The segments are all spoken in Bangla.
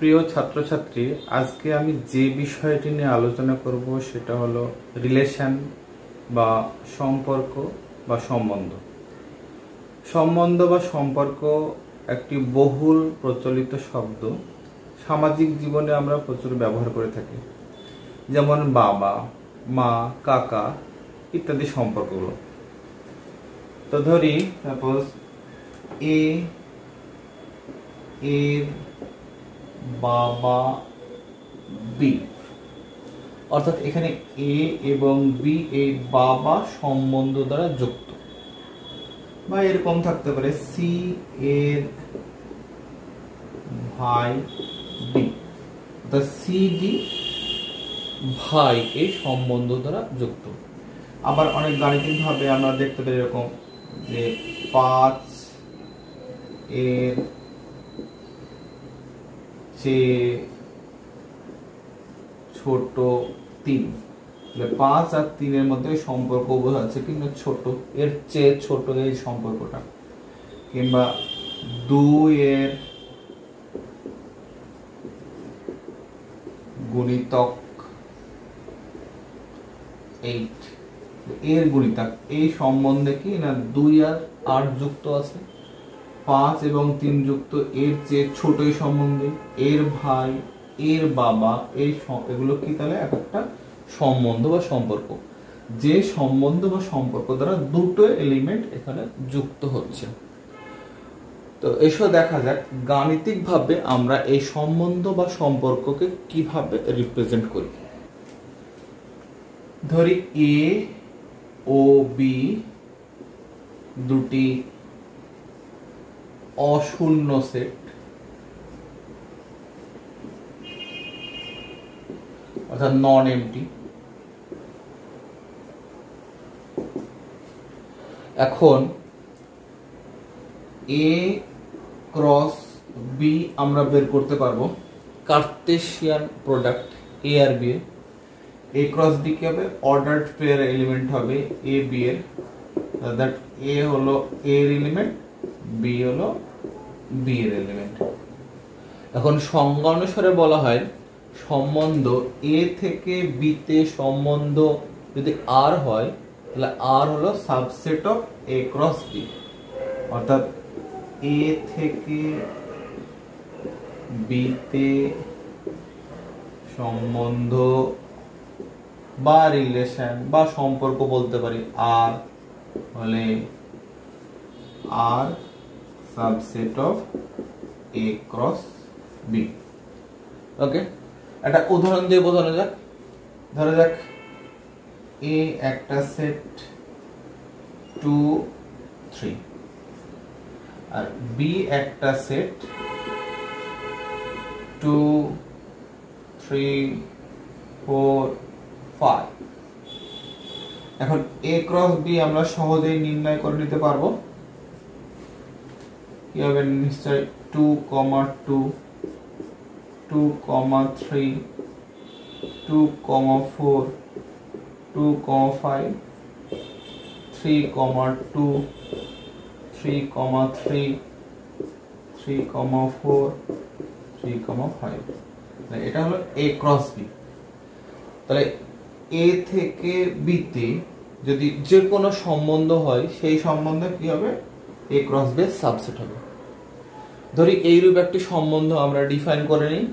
প্রিয় ছাত্রছাত্রী, আজকে আমি যে বিষয়টি নিয়ে আলোচনা করব সেটা হলো রিলেশন বা সম্পর্ক বা সম্বন্ধ। সম্বন্ধ বা সম্পর্ক একটি বহুল প্রচলিত শব্দ। সামাজিক জীবনে আমরা প্রচুর ব্যবহার করে থাকি, যেমন বাবা, মা, কাকা ইত্যাদি সম্পর্কগুলো। তো ধরি সাপোজ এর বাবা বি, অর্থাৎ এখানে এ এবং বি এই বাবা সম্বন্ধ দ্বারা যুক্ত। বা এরকম থাকতে পারে সি এর ভাই ডি, অর্থাৎ সি ডি ভাই এই সম্বন্ধ দ্বারা যুক্ত। আবার অনেক গাণিতিক ভাবে আমরা দেখতে পাই এরকম যে 5 এর চেয়ে ছোট 3, 5 আর 3 এর মধ্যে সম্পর্ক বোঝাচ্ছে কিন্তু ছোট, এর চেয়ে ছোট এই সম্পর্কটা। কিংবা 2 এর গুণিতক 8, এর গুণিতক এই সম্বন্ধে কি না 2 আর 8 যুক্ত আছে, 5 এবং 3 যুক্ত এর চেয়ে ছোট এই সম্বন্ধে, এর ভাই, এর বাবা এগুলো কি তাহলে একটা সম্বন্ধ বা সম্পর্ক। যে সম্বন্ধ বা সম্পর্ক দ্বারা দুটো এলিমেন্ট এখানে যুক্ত হচ্ছে। তো এসো দেখা যাক গাণিতিক ভাবে আমরা এই সম্বন্ধ বা সম্পর্ককে কিভাবে রিপ্রেজেন্ট করি। ধরি এ ও বি দুটি অশূন্য সেট, অর্থাৎ নন এমটি। এখন এ ক্রস বি আমরা বের করতে পারবো কার্তেশিয়ান প্রোডাক্ট এ আর বি এর। এ ক্রস বি কি হবে? অর্ডারড পেয়ার এলিমেন্ট হবে এ বি এর, দ্যাট এ হলো এর এলিমেন্ট, বি হলো বি এর এলিমেন্ট। এখন সংজ্ঞা অনুসারে বলা হয় সম্বন্ধ এ থেকে বি তে সম্বন্ধ যদি আর হয় তাহলে আর হলো subset of A cross B, অর্থাৎ এ থেকে বি তে সম্বন্ধ বা রিলেশন বা সম্পর্ক বলতে পারি আর হলে R subset of A cross B. Okay, একটা উদাহরণ দিয়ে বোঝানো যাক। ধরা যাক এ একটা সেট 2, 3 আর বি একটা সেট 2, 3, 4, 5। এখন এ ক্রস বি আমরা সহজেই নির্ণয় করে নিতে পারবো। কি হবে? নিশ্চয় 2, 2, 2, 3, 2, 4, 2, 5, 3, 2, 3, 3, 3, 4, 3, 5। এটা হলো এ ক্রস বি। তাহলে এ থেকে বি তে যদি যে কোনো সম্বন্ধ হয় সেই সম্বন্ধে কি হবে? এ ক্রস বি সাবসেট হবে। ধরি এইরূপ একটি সম্বন্ধ আমরা ডিফাইন করে নিই।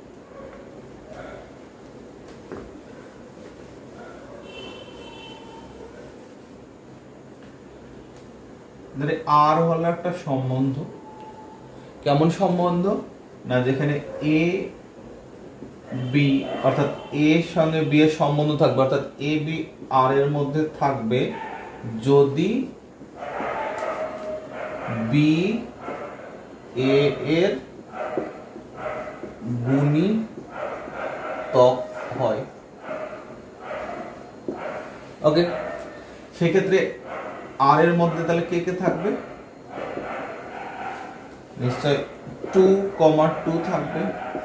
আর হলো একটা সম্বন্ধ। কেমন সম্বন্ধ? না যেখানে এ বি অর্থাৎ এ এর সঙ্গে বি এর সম্বন্ধ থাকবে, অর্থাৎ এ বি আর এর মধ্যে থাকবে যদি বি এ এর গুণিতক হয়। ওকে, সেক্ষেত্রে আর এর মধ্যে তাহলে কে কে থাকবে? নিশ্চয় 2, 2 থাকবে,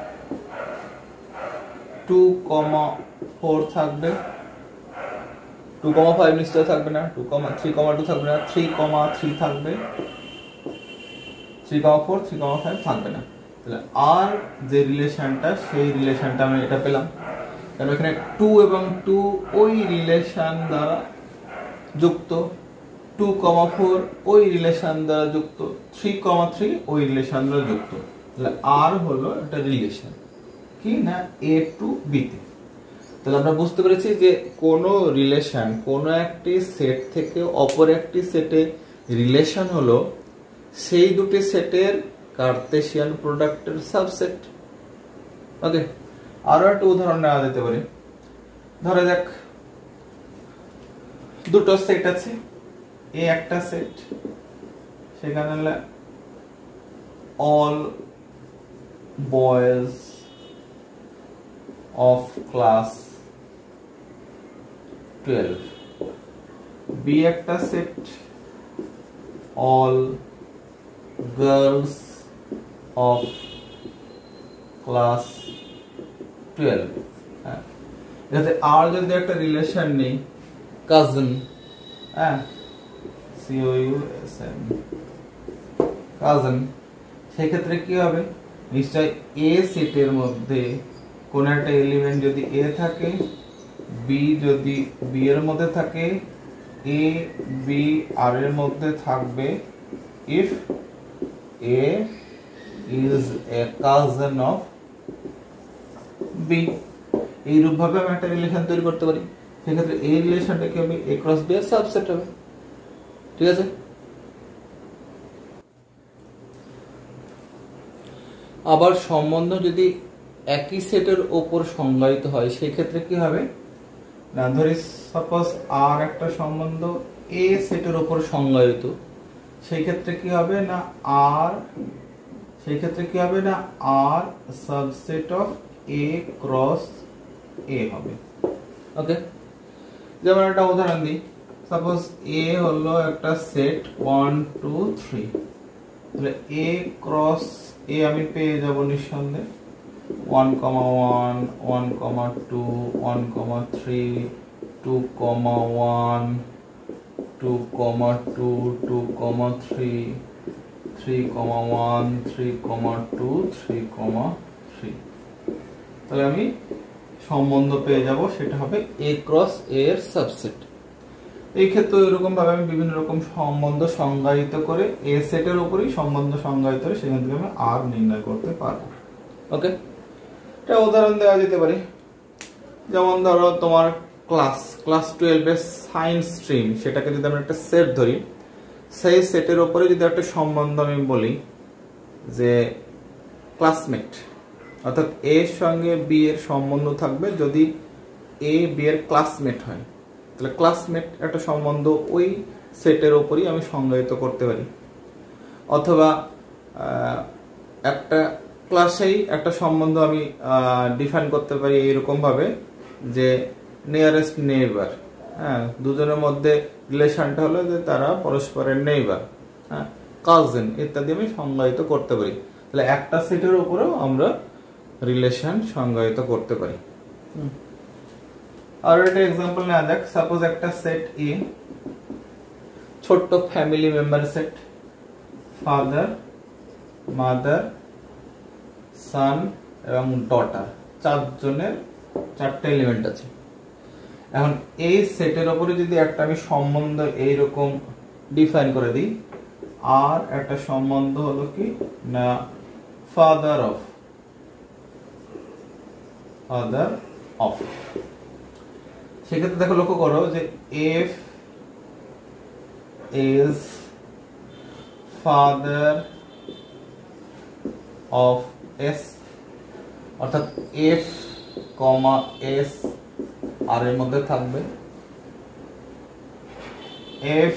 2, 4 থাকবে, 2, 5 নিশ্চয় থাকবে না, 2, 3, 2 থাকবে না, 3, 3 থাকবে, 3, 4, 3, 5 থাকবে না। তাহলে আর যে রিলেশনটা সেই রিলেশনটা আমি এটা পেলাম, কারণ এখানে 2 এবং 2 ওই রিলেশন দ্বারা যুক্ত, 2,4 ওই রিলেশন দ্বারা যুক্ত, 3,3 ওই রিলেশন দ্বারা যুক্ত। তাহলে আর হলো একটা রিলেশন কি না এ টু বি তে। তাহলে আমরা বুঝতে পেরেছি যে কোন রিলেশন কোন একটি সেট থেকে অপর একটি সেটে রিলেশন হলো সেই দুটি সেটের কার্তেশিয়ান প্রোডাক্টের সাবসেট। ওকে, আরো একটা উদাহরণ নেওয়া যেতে পারে। ধরা যাক দুটো সেট আছে, এ একটা সেট, সেখানে all boys of class 12, B একটা set, all girls of class 12। যাতে আর যদি একটা রিলেশন নেই কাজিন, COUSN কাজিন, সেক্ষেত্রে কি হবে? নিশ্চয় এ সেটের মধ্যে কোন একটা এলিমেন্ট যদি এ থাকে, বি যদি বি এর মধ্যে থাকে, এ বি আর এর মধ্যে থাকবে if A is a cousin of B. এইরূপ ভাবে আমি একটা রিলেশন তৈরি করতে পারি। সেক্ষেত্রে এই রিলেশনটা কি হবে? এ ক্রস বি এর সাবসেট হবে। ঠিক আছে, আবার সম্বন্ধ যদি একই সেটের উপর সংজ্ঞায়িত হয় সেই ক্ষেত্রে কি হবে না, ধরি সাপোজ আর একটা সম্বন্ধ এ সেটের উপর সংজ্ঞায়িত, সেই ক্ষেত্রে কি হবে না R subset of A cross A হবে। ওকে, যেমন একটা উদাহরণ দিই, সাপোজ এ হলো একটা সেট 1 2 3, তাহলে এ ক্রস এ আমি পেয়ে যাব নিঃসন্দেহে 1,1 1,2 1,3 2,1 2,2 2,3 3,1 3,2 3,3। তাহলে আমি সম্বন্ধ পেয়ে যাব, সেটা হবে এ ক্রস এ এর সাবসেট। এই ক্ষেত্রে এরকম ভাবে আমি বিভিন্ন রকম সম্বন্ধ সংজ্ঞায়িত করে এ সেটের উপরই সম্বন্ধ সংজ্ঞায়িত করে সেখান থেকে আমি আর নির্ণয় করতে পারবো। ওকে, এটা উদাহরণ দেওয়া যেতে পারে। যেমন ধরো তোমার ক্লাস 12 এর সায়েন্স স্ট্রিম, সেটাকে যদি আমরা একটা সেট ধরি, সেই সেটের উপরে যদি একটা সম্বন্ধ আমি বলি যে ক্লাসমেট, অর্থাৎ এ এর সঙ্গে বি এর সম্বন্ধ থাকবে যদি এ বি এর ক্লাসমেট হয়, তাহলে ক্লাসমেট একটা সম্বন্ধ ওই সেটের উপরই আমি সংজ্ঞায়িত করতে পারি। অথবা একটা ক্লাসেই একটা সম্বন্ধ আমি ডিফাইন করতে পারি এইরকম ভাবে যে নিয়ারেস্ট নেইবার, দুজনের মধ্যে রিলেশনটা হলো যে তারা পরস্পরের নেইবার, কাজিন ইত্যাদি আমি সংজ্ঞায়িত করতে পারি। তাহলে একটা সেটের উপরেও আমরা রিলেশন সংজ্ঞায়িত করতে পারি। আর একটা एग्जांपल নেওয়া যাক, সাপোজ একটা সেট এ, ছোট্ট family member set, father mother son এবং ডটার, চারজনের চারটে এলিমেন্ট আছে। এখন এই সেটের উপরে যদি একটা আমি সম্বন্ধ এইরকম ডিফাইন করে দিই, আর একটা সম্বন্ধ হলো কি না ফাদার অফ, সেক্ষেত্রে দেখো লক্ষ্য করো যে F is father of S, অর্থাৎ এফ কমা এস আর এর মধ্যে থাকবে, F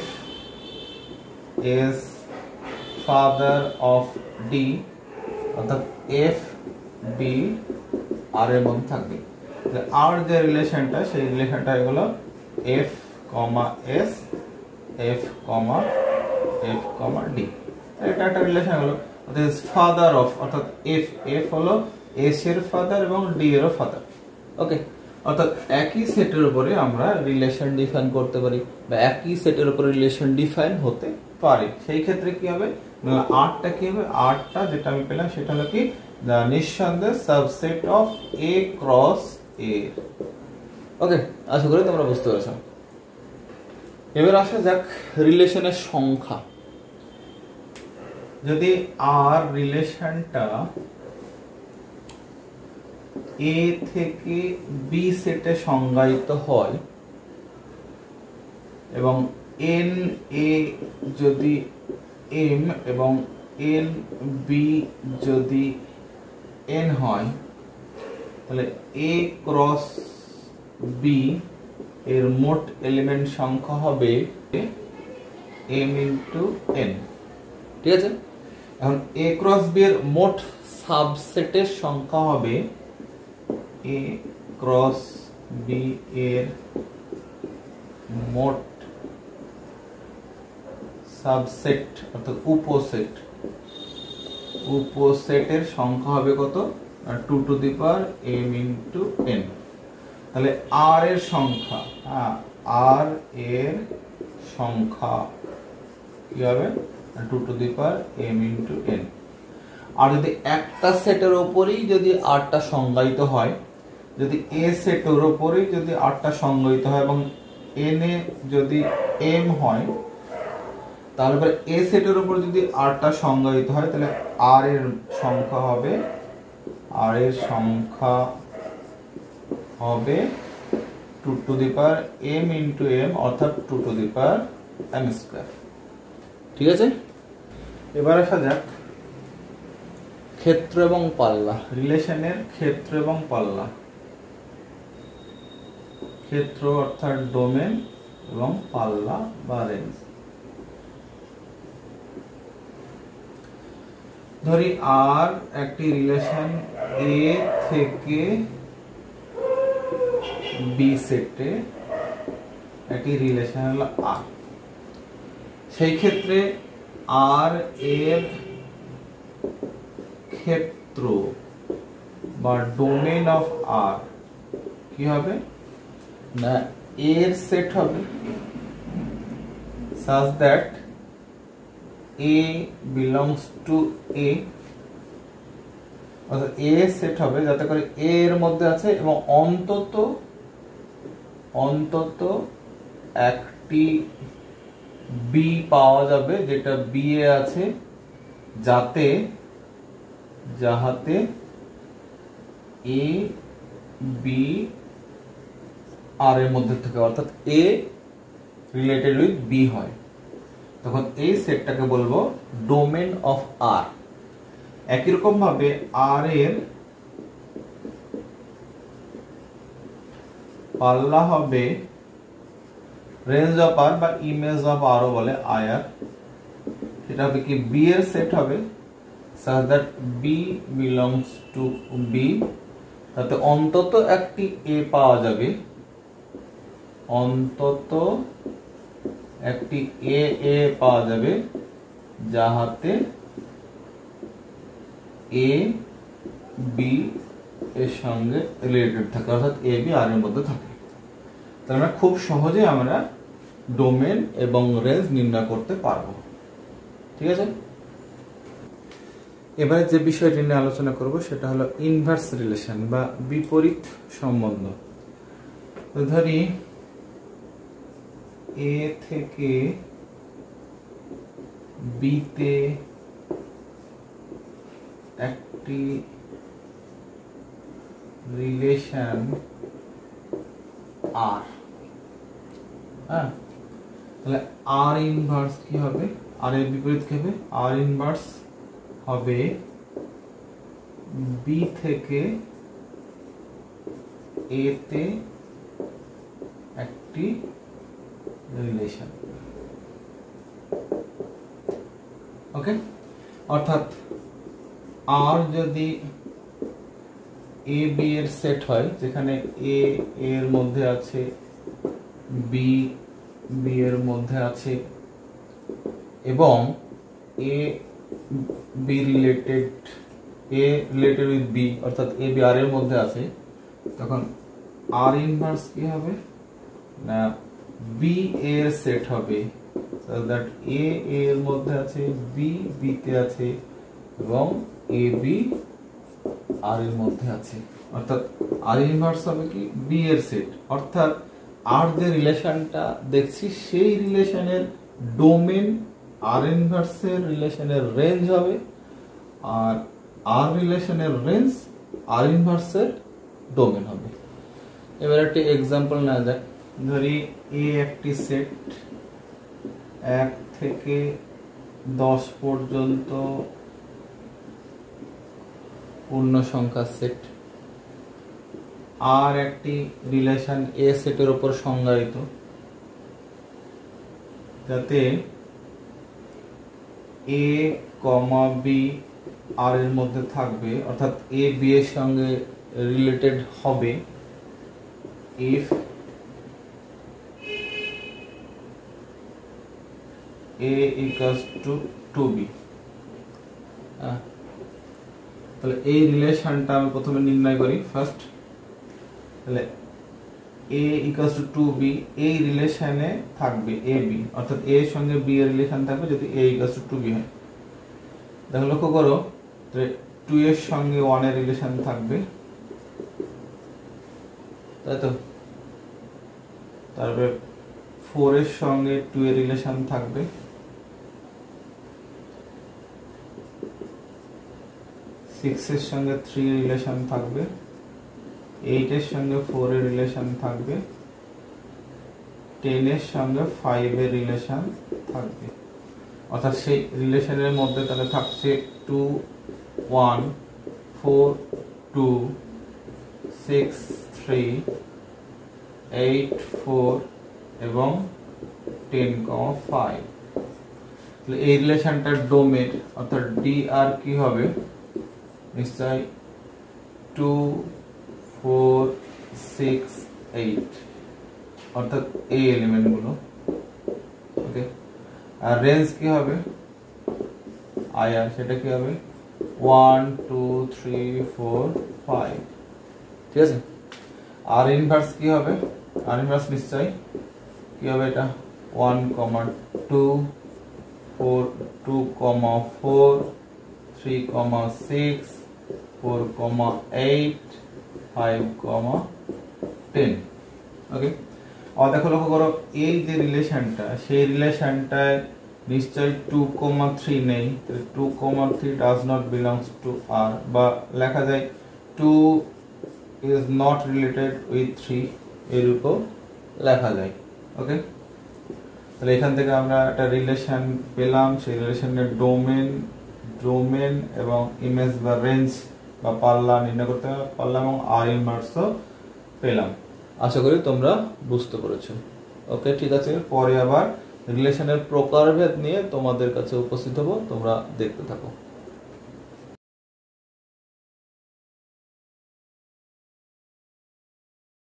is father of D, অর্থাৎ এফ বি আর এর মধ্যে থাকবে। আর যে রিলেশনটা সেই রিলেশনটা হলো F comma S F comma D, এটা একটা রিলেশন হলো ফাদার অফ, অর্থাৎ এফ হলো এস এর ফাদার এবং ডি এর ফাদার। ওকে, অর্থাৎ একই সেটের উপরে আমরা রিলেশন ডিফাইন করতে পারি বা একই সেটের উপরে রিলেশন ডিফাইন হতে পারে। সেই ক্ষেত্রে কি হবে, আরটা কি হবে, আরটা যেটা আমি পেলাম সেটা হলো কি নিঃসন্দেহে subset of A cross A. Okay, আশা করি তোমরা বুঝতে পেরেছো। এবার আসা যাক রিলেশনের সংখ্যা। যদি আর রিলেশনটা এ থেকে বি সেটে সংজ্ঞায়িত হয় এবং এন এ যদি এম এবং এন বি যদি এন হয়, তাহলে এ ক্রস বি এর মোট এলিমেন্ট সংখ্যা হবে এম ইন্টু এন। ঠিক আছে, এখন এ ক্রস বি এর মোট সাবসেটের সংখ্যা হবে এ ক্রস বি এর মোট সাবসেট অর্থাৎ উপসেটের সংখ্যা হবে কত, 2 to the power m into n। তাহলে r এর সংখ্যা, r এর সংখ্যা কি হবে, 2 to the power m into n। আর যদি একটা সেটের উপরেই যদি rটা সংজ্ঞায়িত হয়, যদি a সেটের উপরেই যদি rটা সংজ্ঞায়িত হয় এবং n এ যদি m হয়, তাহলে a সেটের উপর যদি rটা সংজ্ঞায়িত হয়, তাহলে r এর সংখ্যা হবে 2 to the power m into m অর্থাৎ 2 to the power m square. ঠিক আছে, এবার আসা যাক ক্ষেত্র এবং পাল্লা, রিলেশনের ক্ষেত্র এবং পাল্লা। ক্ষেত্র অর্থাৎ ডোমেন এবং পাল্লা বা রেঞ্জ। ধরি আর একটি রিলেশন এ থেকে বি সেটে একটি রিলেশন হলো আর। সেই ক্ষেত্রে আর এর ক্ষেত্র বা ডোমেন অফ আর কি হবে না, এর সেট হবে such that a belongs to a, অর্থাৎ a সেট হবে যাতে করে a এর মধ্যে আছে এবং অন্তত একটি b পাওয়া যাবে যেটা b এ আছে, যাহাতে a b আর এর মধ্যে থাকে, অর্থাৎ a রিলেটেড উইথ b হয়, তখন এই সেটটাকে বলবো ডোমেন অফ আর। একই রকম ভাবে আর এর পাল্লা হবে রেঞ্জ অফ আর বা ইমেজ অফ আর বলে আয়ার। সেটা হবে কি বি এর সেট হবে such that b belongs to b, তাতে অন্তত একটি a পাওয়া যাবে, অন্তত একটি a পাওয়া যাবে যাহাতে a b এর সঙ্গে রিলেটেড থাকে, অর্থাৎ a b আর এর মধ্যে থাকে। তাহলে আমরা খুব সহজে আমরা ডোমেন এবং রেঞ্জ নির্ণয় করতে পারবো। ঠিক আছে, এবারে যে বিষয়টি নিয়ে আলোচনা করব সেটা হলো ইনভার্স রিলেশন বা বিপরীত সম্বন্ধ। ধরি এ থেকে বি তে একটি রিলেশন আর, তাহলে আর ইনভার্স কি হবে, আর এর বিপরীত কি হবে, আর ইনভার্স হবে বি থেকে এ তে একটি রিলেশন। ওকে, অর্থাৎ আর যদি এ বি এর সেট হয়, যেখানে এ এর মধ্যে আছে, বি বি এর মধ্যে আছে এবং A B related with B, অর্থাৎ এ বি আর এর মধ্যে আছে, তখন আর ইনভার্স কি হবে না বি এর সেট হবে, সো দ্যাট এ এর মধ্যে আছে, বি বি তে আছে এবং এ বি আর এর মধ্যে আছে, অর্থাৎ আর ইনভার্স হবে কি বি এর সেট, অর্থাৎ আর যে রিলেশনটা দেখছি সেই রিলেশনের ডোমেন আর ইনভার্সের রিলেশনের রেঞ্জ হবে, আর আর রিলেশনের রেঞ্জ আর ইনভার্সের ডোমেন হবে। এবার একটি এক্সাম্পল নেওয়া যাক, ধরি এ একটি সেট 1 থেকে 10 পর্যন্ত পূর্ণ সংখ্যার সেট, আর একটি রিলেশন এ সেটের উপর সংজ্ঞায়িত, যাতে এ কমা বি আর এর মধ্যে থাকবে, অর্থাৎ এ বি এর সঙ্গে রিলেটেড হবে if A equals to 2b। তাহলে এই রিলেশনটা আমি প্রথমে নির্ণয় করি ফার্স্ট। তাহলে a ইকুয়ালস টু 2b, এই রিলেশনে থাকবে a b, অর্থাৎ a এর সঙ্গে b এর রিলেশন থাকবে যদি a ইকুয়ালস টু 2b হয়। দেখো লক্ষ্য করো, 2 এর সঙ্গে 1 এর রিলেশন থাকবে, তাই তো। তারপরে 4 এর সঙ্গে 2 এর রিলেশন থাকবে, 6 এর সঙ্গে 3 এর রিলেশন থাকবে, 8 এর সঙ্গে 4 এর রিলেশন থাকবে, 10 এর সঙ্গে 5 এর রিলেশন থাকবে, অর্থাৎ সেই রিলেশনের মধ্যে তাহলে থাকছে 2 1 4 2 6 3 8 4 এবং 10 5। তাহলে এই রিলেশনটার ডোমেন অর্থাৎ ডি আর কি হবে নিশ্চয় 2 4 6 8, অর্থাৎ এই এলিমেন্ট গুলো। ওকে, আর রেঞ্জ কি হবে আইআর, সেটা কি হবে 1 2 3 4 5, ঠিক আছে। আর ইনভার্স কি হবে, আর ইনভার্স নিশ্চয় কি হবে এটা 1 2 4 2 4 3 6 4 8 5 10। ওকে, আর দেখো লক্ষ্য করো এই যে রিলেশনটা সেই রিলেশনটায় নিশ্চয় 2 3 নেই, 2 3 does not belongs to R, বা লেখা যায় 2 is not related with 3 এরূপও লেখা যায়। ওকে, তাহলে এখান থেকে আমরা একটা রিলেশন পেলাম, সেই রিলেশনের ডোমেন এবং ইমেজ বা রেঞ্জ বা পাল্লা নির্ণয় করতে পারলাম এবং আর ইনভার্সও পেলাম। আশা করি তোমরা বুঝতে পেরেছো। ওকে, ঠিক আছে, পরে আবার রিলেশনের প্রকারভেদ নিয়ে তোমাদের কাছে উপস্থিত হব, তোমরা দেখতে থাকো।